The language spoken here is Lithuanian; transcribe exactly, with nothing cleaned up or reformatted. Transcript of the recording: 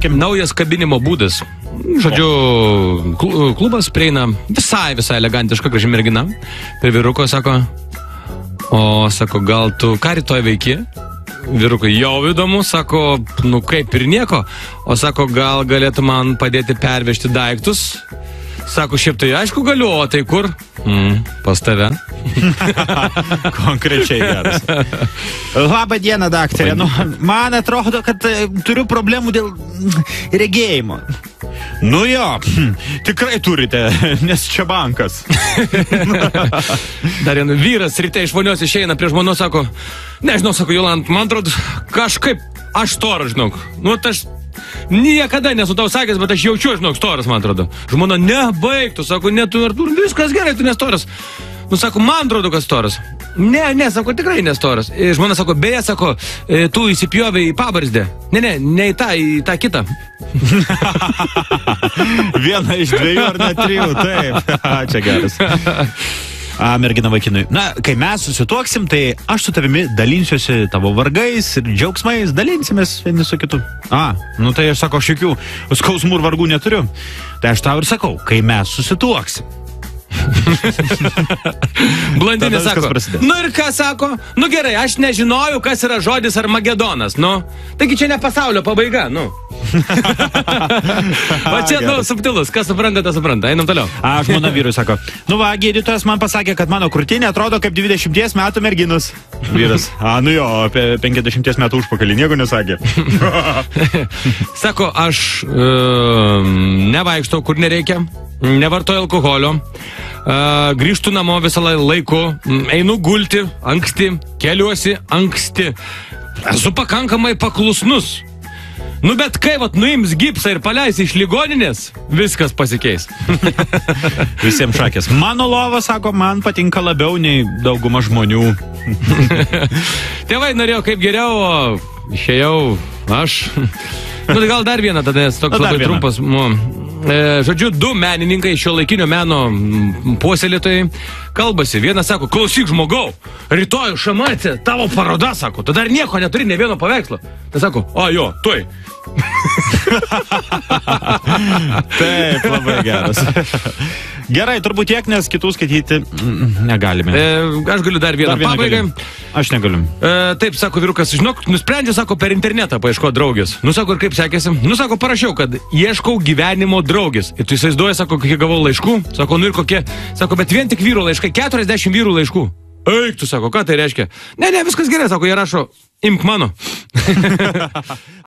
naujas kabinimo būdas. Žodžiu, klubas prieina visai, visai elegantiška, graži mergina. Prie vyruko sako, o sako, gal tu ką rytoj veiki? Vyrukai, jau įdomu, sako, nu kaip ir nieko. O sako, gal galėtų man padėti pervežti daiktus? Sako, šiaip tai aišku galiu, o tai kur? Mm, pas tave. Konkrečiai geras. Labą dieną, daktarė. Nu, man atrodo, kad e, turiu problemų dėl regėjimo. Nu jo, tikrai turite, nes čia bankas. Dar vienas vyras ryte iš vonios išeina prie žmonos, sako, nežinau, sako, Jolant, man atrodo, kažkaip aš storas, žinok. Nu, aš niekada nesu tau sakęs, bet aš jaučiu, žinok, storas, man atrodo. Žmona, nebaigtų, sako, ne, tu, tu viskas gerai, tu nestoras. Nu, sako, man atrodo, kad storas. Ne, ne, sako, tikrai nestoras. Žmona sako, beje, sako, tu įsipjovė į pabarzdę. Ne, ne, ne į tą, į tą kitą. Viena iš dviejų ar net trijų, taip. Čia geras. A, mergina vaikinui. Na, kai mes susituoksim, tai aš su tavimi dalinsiuosi tavo vargais ir džiaugsmais, dalinsimės vieni su kitu. A, nu tai aš sako, aš jokių skausmų ir vargų neturiu. Tai aš tau ir sakau, kai mes susituoksim. Blandinė sako, nu ir ką sako? Nu gerai, aš nežinojau, kas yra žodis Armagedonas, nu. Taigi čia ne pasaulio pabaiga, nu. Va čia, nu, subtilus, kas supranta, tas supranta, einam toliau. A, žmona vyrui sako, nu va, gydytojas man pasakė, kad mano krūtinė atrodo kaip dvidešimties metų merginus. Vyras, a, nu jo, apie penkiasdešimties metų užpakalį, nieko nesakė. Sako, aš uh, nevaikštau, kur nereikia, nevartoju alkoholio, uh, grįžtu namo visą laiku, einu gulti anksti, keliuosi anksti, esu pakankamai paklusnus. Nu bet kai vat nuims gipsą ir paleisi iš ligoninės, viskas pasikeis. Visiems šakės. Mano lova, sako, man patinka labiau nei dauguma žmonių. Tėvai norėjo kaip geriau, o išėjau aš. Nu tai gal dar vieną tada, nes toks nu, labai vieną. trumpas. Nu, e, žodžiu, du menininkai šiuolaikinio meno puoselėtojai kalbasi. Vienas sako, klausyk žmogau, rytoj šamacė, tavo paroda, sako, tu dar nieko neturi, ne vieno paveikslo. Tai sako, o jo, tuoj. Taip, labai geras. Gerai, turbūt tiek, nes kitų skaityti negalime. E, aš galiu dar vieną, dar vieną pabaigai. Aš negaliu. E, taip, sako vyrukas, žinok, nusprendžiu, sako, per internetą paieško draugės. Nu, sako, ir kaip sekėsi? Nu, sako, parašiau, kad ieškau gyvenimo draugės. Ir tu įsivaizduoji, sako, kokie gavau laiškų. Sako, nu ir kokie. Sako, bet vien tik vyrų laiškai, keturiasdešimt vyrų laiškų. Eik, tu sako, ką tai reiškia? Ne, ne, viskas gerai, sako, jie rašo, imk mano.